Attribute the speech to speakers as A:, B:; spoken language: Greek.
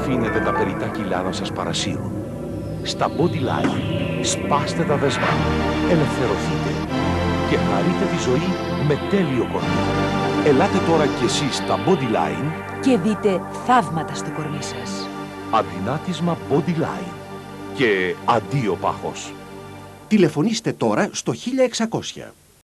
A: αφήνετε τα περιτά κιλά να σας παρασύρουν. Στα Bodyline σπάστε τα δεσμά, ελευθερωθείτε και χαρείτε τη ζωή με τέλειο κορμί. Ελάτε τώρα κι εσείς στα Bodyline
B: και δείτε θαύματα στο κορμί σας.
A: Αδυνάτισμα Bodyline και αντίο πάχος.
C: Τηλεφωνήστε τώρα στο 1600.